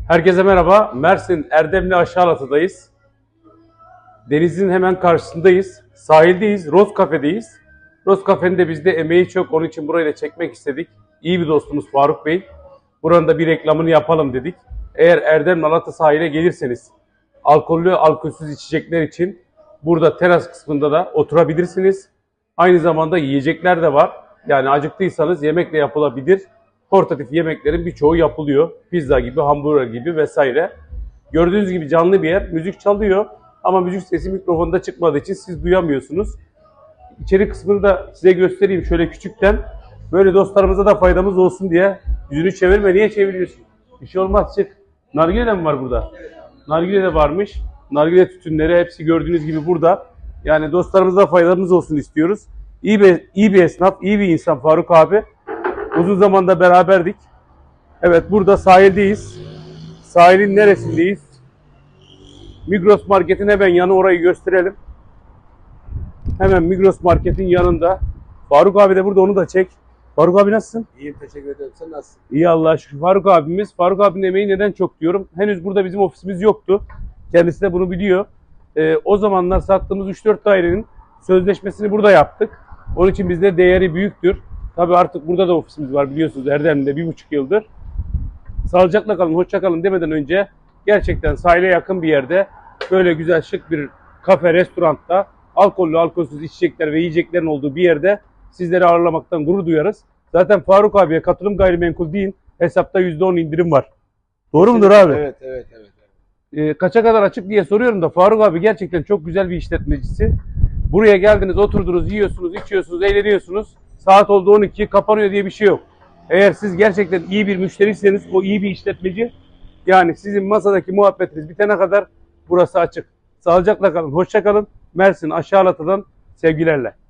Herkese merhaba. Mersin Erdemli Aşağılatı'dayız. Denizin hemen karşısındayız. Sahildeyiz. Roz Cafe'deyiz. Roz Cafe'nin de bizde emeği çok. Onun için burayı da çekmek istedik. İyi bir dostumuz Faruk Bey. Buranın da bir reklamını yapalım dedik. Eğer Erdemli Alatı sahile gelirseniz alkollü, alkolsüz içecekler için burada teras kısmında da oturabilirsiniz. Aynı zamanda yiyecekler de var. Yani acıktıysanız yemekle yapılabilir. Portatif yemeklerin birçoğu yapılıyor. Pizza gibi, hamburger gibi vesaire. Gördüğünüz gibi canlı bir yer. Müzik çalıyor ama müzik sesi mikrofonda çıkmadığı için siz duyamıyorsunuz. İçeri kısmını da size göstereyim şöyle küçükten. Böyle dostlarımıza da faydamız olsun diye. Yüzünü çevirme. Niye çeviriyorsun? Bir şey olmaz, çık. Nargile de mi var burada? Nargile de varmış. Nargile tütünleri hepsi gördüğünüz gibi burada. Yani dostlarımıza faydamız olsun istiyoruz. İyi bir esnaf, iyi bir insan Faruk abi. Uzun zamanda beraberdik. Evet, burada sahildeyiz. Sahilin neresindeyiz? Migros Market'in hemen yanı, orayı gösterelim. Hemen Migros Market'in yanında. Faruk abi de burada, onu da çek. Faruk abi nasılsın? İyiyim, teşekkür ederim. Sen nasılsın? İyi Allah'a şükür. Faruk abimiz. Faruk abinin emeği neden çok diyorum. Henüz burada bizim ofisimiz yoktu. Kendisi de bunu biliyor. O zamanlar sattığımız 3-4 dairenin sözleşmesini burada yaptık. Onun için bizde değeri büyüktür. Tabii artık burada da ofisimiz var biliyorsunuz, Erdemli'de 1,5 yıldır. Sağlıcakla kalın, hoşça kalın demeden önce gerçekten sahile yakın bir yerde böyle güzel şık bir kafe, restoranda alkollü, alkolsüz içecekler ve yiyeceklerin olduğu bir yerde sizleri ağırlamaktan gurur duyarız. Zaten Faruk abiye katılım gayrimenkul deyin, hesapta %10 indirim var. Doğru mudur abi? Evet. Kaça kadar açık diye soruyorum da Faruk abi gerçekten çok güzel bir işletmecisi. Buraya geldiniz, oturdunuz, yiyorsunuz, içiyorsunuz, eğleniyorsunuz. Saat oldu 12, kapanıyor diye bir şey yok. Eğer siz gerçekten iyi bir müşteriyseniz, o iyi bir işletmeci. Yani sizin masadaki muhabbetiniz bitene kadar burası açık. Sağlıcakla kalın, hoşça kalın. Mersin Aşağılatı'dan sevgilerle.